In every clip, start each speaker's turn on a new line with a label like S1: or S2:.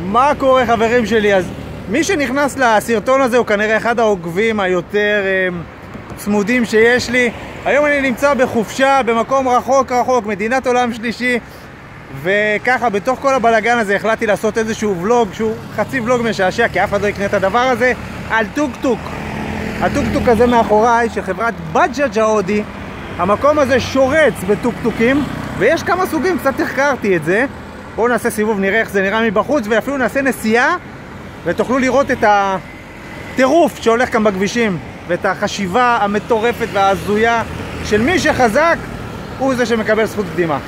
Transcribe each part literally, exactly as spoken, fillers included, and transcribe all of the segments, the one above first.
S1: מה קורה חברים שלי? אז מי שנכנס לסרטון הזה הוא כנראה אחד העוקבים היותר um, צמודים שיש לי. היום אני נמצא בחופשה במקום רחוק רחוק, מדינת עולם שלישי, וככה בתוך כל הבלגן הזה החלטתי לעשות איזשהו ולוג שהוא חצי ולוג משעשע, כי אף אחד לא יקנה את הדבר הזה, על טוק טוק. הטוק טוק הזה מאחוריי של חברת בג'אג' ההודי. המקום הזה שורץ בטוק טוקים, ויש כמה סוגים, קצת החקרתי את זה. בואו נעשה סיבוב, נראה איך זה נראה מבחוץ, ואפילו נעשה נסיעה ותוכלו לראות את הטירוף שהולך כאן בכבישים, ואת החשיבה המטורפת וההזויה של מי שחזק הוא זה שמקבל זכות קדימה.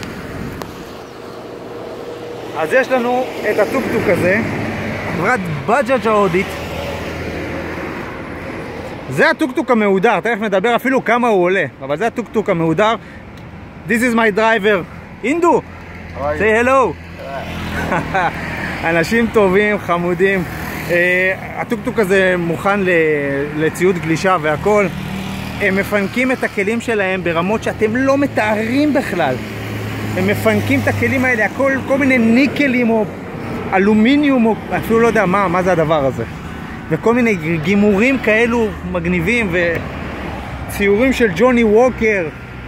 S1: אז יש לנו את הטוק-טוק הזה, חברת בג'אג' ההודית. זה הטוק-טוק המהודר, תכף נדבר אפילו כמה הוא עולה, אבל זה הטוק-טוק המהודר. This is my driver, אינדו, say hello. אנשים טובים, חמודים. uh, הטוק-טוק הזה מוכן לציוד גלישה והכל. הם מפנקים את הכלים שלהם ברמות שאתם לא מתארים בכלל. הם מפנקים את הכלים האלה, הכל, כל מיני ניקלים או אלומיניום או אפילו לא יודע מה, מה זה הדבר הזה. וכל מיני גימורים כאלו מגניבים וציורים של ג'וני ווקר.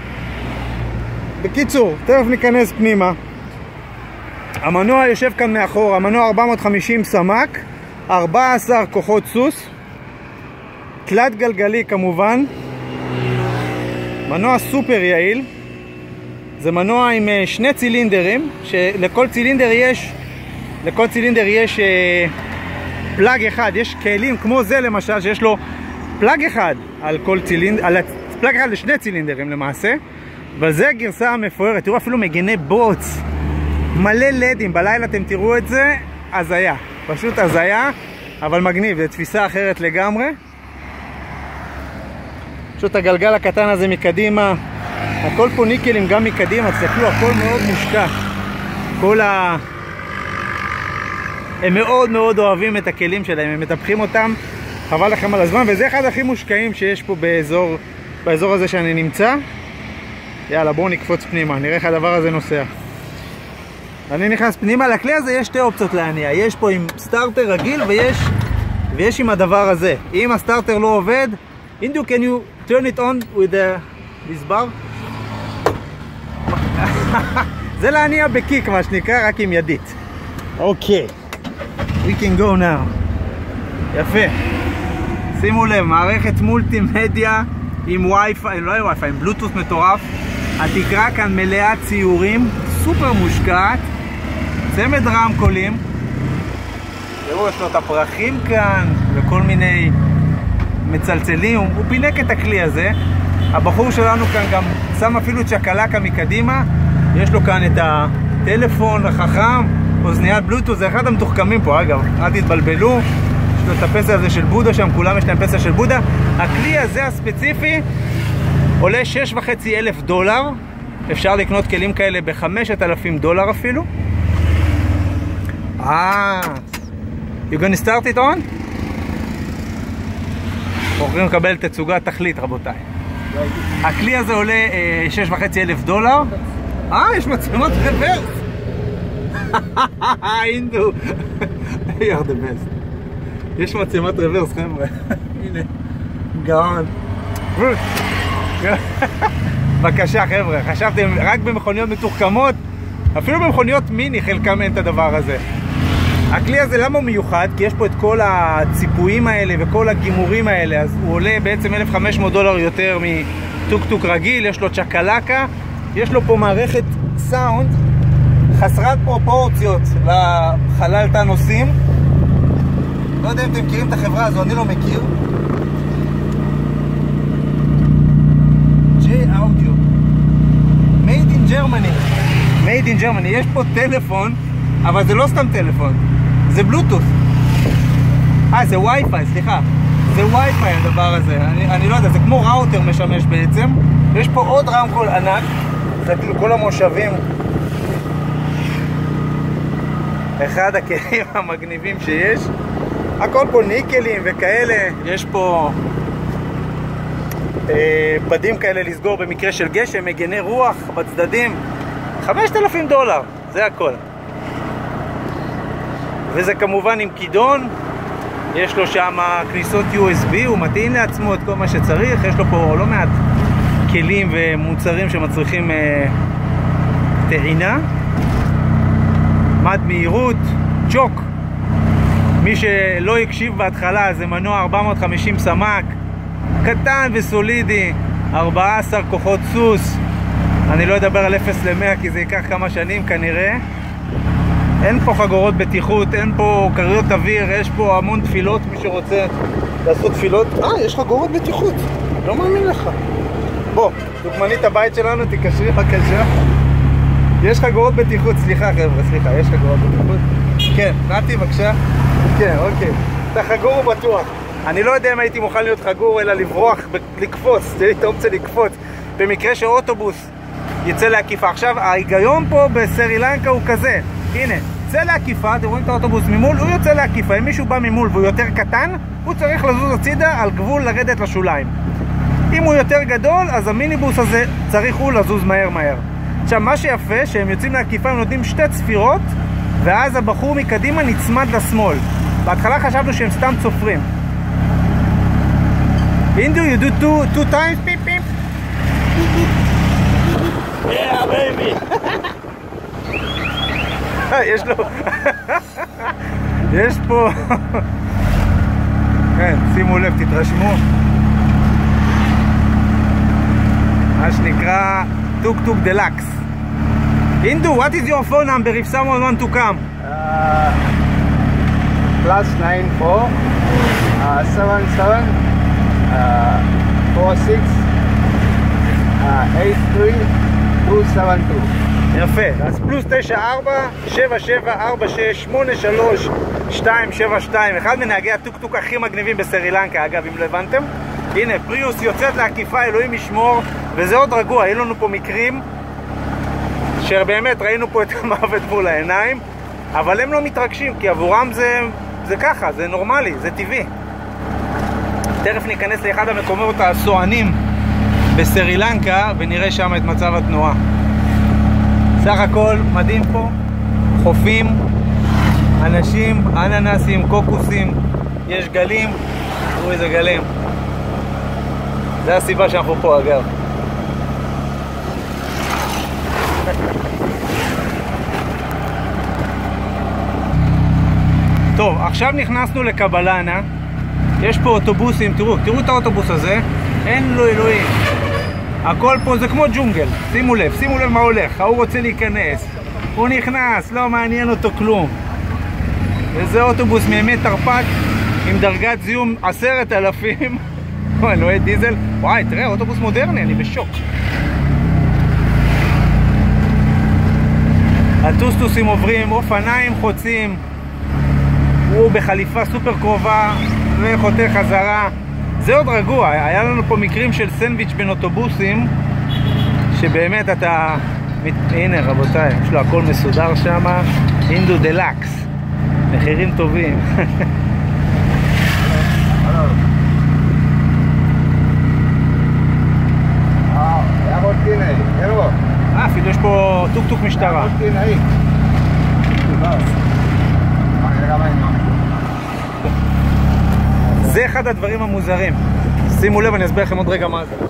S1: בקיצור, תכף ניכנס פנימה. המנוע יושב כאן מאחור, המנוע ארבע מאות וחמישים סמ"ק, ארבע עשרה כוחות סוס, תלת גלגלי כמובן, מנוע סופר יעיל. זה מנוע עם שני צילינדרים, שלכל צילינדר יש לכל צילינדר יש פלאג אחד. יש כלים כמו זה למשל שיש לו פלאג אחד על כל צילינדר, על פלאג אחד לשני צילינדרים למעשה. אבל זה הגרסה המפוארת. תראו אפילו מגני בוץ, מלא לדים, בלילה אתם תראו את זה, הזיה, פשוט הזיה, אבל מגניב, זה תפיסה אחרת לגמרי. פשוט הגלגל הקטן הזה מקדימה, הכל פה ניקלים גם מקדימה, תסתכלו, הכל מאוד מושקע. כל ה... הם מאוד מאוד אוהבים את הכלים שלהם, הם מטפחים אותם, חבל לכם על הזמן, וזה אחד הכי מושקעים שיש פה באזור, באזור הזה שאני נמצא. יאללה, בואו נקפוץ פנימה, נראה איך הדבר הזה נוסע. אני נכנס פנימה. לכלי הזה יש שתי אופציות להניע, יש פה עם סטארטר רגיל ויש, ויש עם הדבר הזה. אם הסטארטר לא עובד, אינדו, can you turn it on with the, this bar? זה להניע בקיק מה שנקרא, רק עם ידית. אוקיי, we can go now. יפה, שימו לב, מערכת מולטי מדיה עם וי-פיי, לא עם וי-פיי, עם בלוטוס מטורף. התקרה כאן מלאה ציורים, סופר מושקעת, צמד רמקולים. תראו, יש לו את הפרחים כאן וכל מיני מצלצלים. הוא פינק את הכלי הזה. הבחור שלנו כאן גם שם אפילו צ'קלקה מקדימה. יש לו כאן את הטלפון החכם, אוזניית בלוטוס, זה אחד המתוחכמים פה אגב, אל תתבלבלו. יש לו את הפסל הזה של בודה שם, כולם יש להם פסל של בודה. הכלי הזה הספציפי עולה שש וחצי אלף דולר. אפשר לקנות כלים כאלה ב-חמשת אלפים דולר אפילו. אה, you gonna start it on? הולכים לקבל תצוגת תכלית רבותיי. הכלי הזה עולה אה, שש וחצי אלף דולר. אה, יש מצלמות רוורס. אינדו. you are the best. יש מצלמת רוורס חבר'ה. הנה, גאון. בבקשה חבר'ה, חשבתם רק במכוניות מתוחכמות? אפילו במכוניות מיני חלקם אין את הדבר הזה. הכלי הזה למה הוא מיוחד? כי יש פה את כל הציפויים האלה וכל הגימורים האלה, אז הוא עולה בעצם אלף וחמש מאות דולר יותר מטוק טוק רגיל. יש לו צ'קלקה, יש לו פה מערכת סאונד חסרת פרופורציות לחלל תא נוסעים. לא יודע אם אתם מכירים את החברה הזו, אני לא מכיר. Audio. Made in Germany. Made in Germany. יש פה טלפון, אבל זה לא סתם טלפון. זה בלוטוס. אה, זה וי-פיי, סליחה. זה וי-פיי הדבר הזה. אני, אני לא יודע, זה כמו ראוטר משמש בעצם. יש פה עוד רמקול ענק. זה כאילו כל המושבים. אחד הכלים המגניבים שיש. הכל פה ניקלים וכאלה. יש פה בדים כאלה לסגור במקרה של גשם, מגני רוח בצדדים. חמשת אלפים דולר, זה הכל. וזה כמובן עם כידון, יש לו שם כניסות יו אס בי, הוא מתאים לעצמו את כל מה שצריך, יש לו פה לא מעט כלים ומוצרים שמצריכים אה, טעינה. מד מהירות, צ'וק, מי שלא יקשיב בהתחלה, זה מנוע ארבע מאות וחמישים סמ"ק, קטן וסולידי, ארבעה עשר כוחות סוס. אני לא אדבר על אפס למאה כי זה ייקח כמה שנים כנראה. אין פה חגורות בטיחות, אין פה קריות אוויר, יש פה המון תפילות, מי שרוצה לעשות תפילות. אה, יש חגורות בטיחות, לא מאמין לך. בוא, דוגמנית הבית שלנו, תקשרי בבקשה. יש חגורות בטיחות, סליחה חבר'ה, סליחה, יש חגורות בטיחות. כן, נתי בבקשה. כן, אוקיי. אתה חגור הוא בטוח. אני לא יודע אם הייתי מוכן להיות חגור, אלא לברוח, לקפוץ, תהיה לי את האופציה לקפוץ. במקרה שאוטובוס יצא לעקיפה. עכשיו, ההיגיון פה בסרי לנקה הוא כזה. הנה, יוצא לעקיפה, אתם רואים את האוטובוס ממול, הוא יוצא לעקיפה. אם מישהו בא ממול והוא יותר קטן, הוא צריך לזוז הצידה על גבול לרדת לשוליים. אם הוא יותר גדול, אז המיניבוס הזה צריך הוא לזוז מהר מהר. עכשיו, מה שיפה, שהם יוצאים לעקיפה, הם נותנים שתי צפירות, ואז הבחור מקדימה נצמד לשמאל. בהתחלה חשבנו שהם סתם צופרים. Indu, you do two, two times, beep, beep. Yeah, baby. יש לו... יש פה... כן, שימו לב, תתרשמו. מה שנקרא טוק טוק דלקס. Indu, what is your phone number if someone want to come?
S2: Uh, plus nine four uh, seven seven uh, four six uh, eight three two seven two.
S1: יפה, אז פלוס תשע ארבע שבע שבע ארבע שש שמונה שלוש שתיים שבע שתיים. אחד מנהגי הטוק-טוק הכי מגניבים בסרי לנקה, אגב, אם לא הבנתם. הנה, פריוס יוצאת לעקיפה, אלוהים ישמור, וזה עוד רגוע. היו לנו פה מקרים שבאמת ראינו פה את המוות מול העיניים, אבל הם לא מתרגשים, כי עבורם זה, זה ככה, זה נורמלי, זה טבעי. תכף ניכנס לאחד המקומות הסוענים בסרי לנקה ונראה שם את מצב התנועה. סך הכל מדהים פה, חופים, אנשים, אננסים, קוקוסים, יש גלים, תראו איזה גלים. זה הסיבה שאנחנו פה אגב. טוב, עכשיו נכנסנו לקבלנה. יש פה אוטובוסים, תראו, תראו את האוטובוס הזה, אין לו אלוהים. הכל פה זה כמו ג'ונגל, שימו לב, שימו לב מה הולך. הוא רוצה להיכנס, הוא נכנס, לא מעניין אותו כלום. וזה אוטובוס מימי תרפ"ט עם דרגת זיהום עשרת אלפים. אלוהי דיזל. וואי, תראה, אוטובוס מודרני, אני בשוק. הטוסטוסים עוברים, אופניים חוצים, הוא בחליפה סופר קרובה וחותך חזרה. זה עוד רגוע, היה לנו פה מקרים של סנדוויץ' בין אוטובוסים שבאמת אתה... הנה רבותיי, יש לו הכל מסודר שם. אינדו דלקס, מחירים טובים. אה, אפילו יש פה טוק טוק משטרה. זה אחד הדברים המוזרים. שימו לב, אני אסביר לכם עוד רגע מה זה.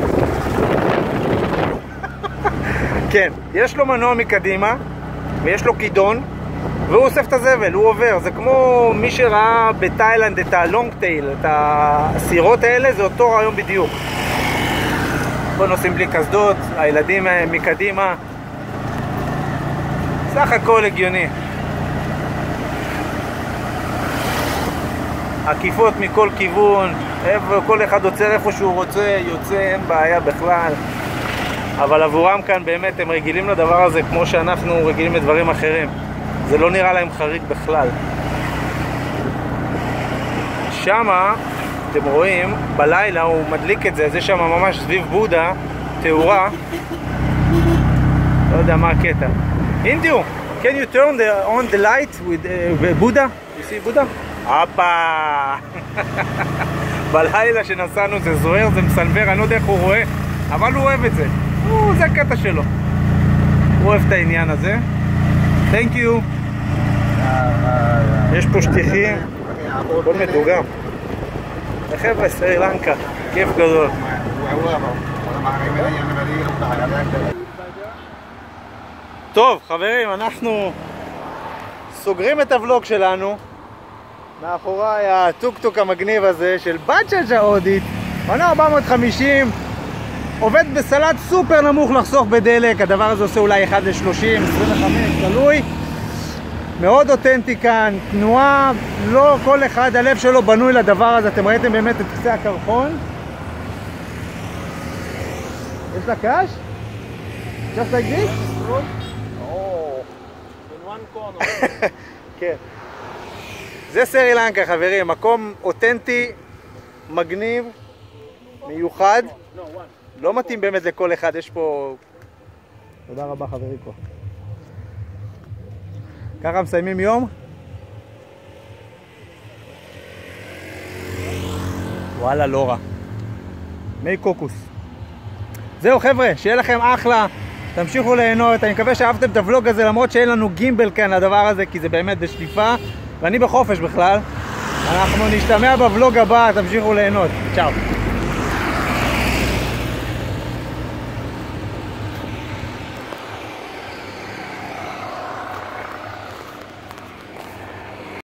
S1: כן, יש לו מנוע מקדימה ויש לו כידון והוא אוסף את הזבל, הוא עובר. זה כמו מי שראה בתאילנד את הלונג טייל, את הסירות האלה, זה אותו רעיון בדיוק. פה נוסעים בלי קסדות, הילדים מקדימה, סך הכל הגיוני. עקיפות מכל כיוון, כל אחד עוצר איפה שהוא רוצה, יוצא, אין בעיה בכלל. אבל עבורם כאן באמת הם רגילים לדבר הזה כמו שאנחנו רגילים לדברים אחרים. זה לא נראה להם חריג בכלל. שמה, אתם רואים, בלילה הוא מדליק את זה, זה שם ממש סביב בודה, תאורה. לא יודע מה הקטע. Indu, can you turn the, on the light with uh, Buddha? You see Buddha? הופה! בלילה שנסענו זה זוהר, זה מסנבר, אני לא יודע איך הוא רואה, אבל הוא אוהב את זה. הוא, זה הקטע שלו. הוא אוהב את העניין הזה. Thank you. יש פה שטיחים, הכל מדוגם. חבר'ה, סרי לנקה, כיף גדול. טוב חברים, אנחנו סוגרים את הוולוג שלנו. מאחוריי הטוק-טוק המגניב הזה של בג'אג' ההודית, מנוע ארבע מאות וחמישים, עובד בסלט סופר נמוך לחסוך בדלק. הדבר הזה עושה אולי אחד לשלושים, עשרים וחמש, תלוי. מאוד אותנטי כאן, תנועה, לא כל אחד הלב שלו בנוי לדבר הזה. אתם ראיתם באמת את קצה הקרחון. יש לה קש? Just like this?
S3: Oh, in one corner.
S1: כן. זה סרי לנקה חברים, מקום אותנטי, מגניב, מיוחד. לא מתאים באמת לכל אחד, יש פה... תודה רבה חבריקו. ככה מסיימים יום? וואלה, לא רע. מי קוקוס. זהו חבר'ה, שיהיה לכם אחלה, תמשיכו ליהנות. אני מקווה שאהבתם את הוולוג הזה, למרות שאין לנו גימבל כאן לדבר הזה, כי זה באמת בשליפה, ואני בחופש בכלל. אנחנו נשתמע בוולוג הבא, תמשיכו ליהנות. צ'או.